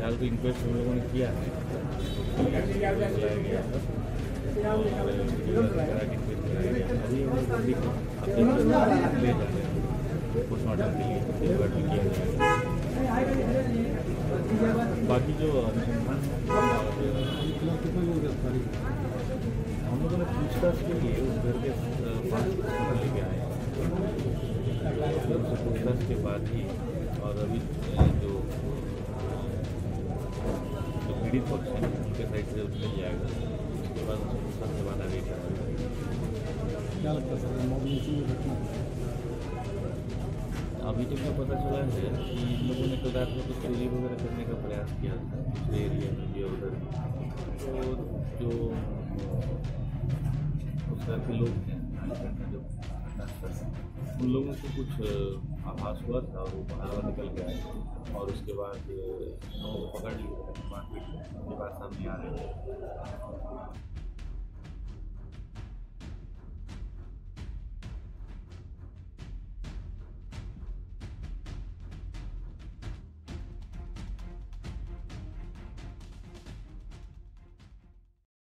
फिलहाल तो इंक्वेस्ट हम लोगों ने किया है, बुलाया गया था और ले जाते हैं पोस्टमार्टम के लिए डिलीवर भी किया जाएगा। बाकी जो अनुसंधान हम लोगों ने पूछताछ के लिए उस घर के पास लेके आए, पूछताछ के बाद ही और अभी जो पीड़ित पक्ष है उनके साइड से मिल जाएगा, उसके बाद पूछताछ के बाद आगे क्या लगता है सर मोबिलिटी घटना? अभी तक तो पता चला है कि इन लोगों ने कल रात में कुछ चोरी वगैरह करने का प्रयास किया था दूसरे एरिया में भी उधर, तो जो उस तरह के लोग हैं जो उन लोगों को कुछ आभास हुआ था और वो बाहर निकल गया और उसके बाद लोगों को पकड़ लिया, मारपीट के बाद सामने आ रहे हैं।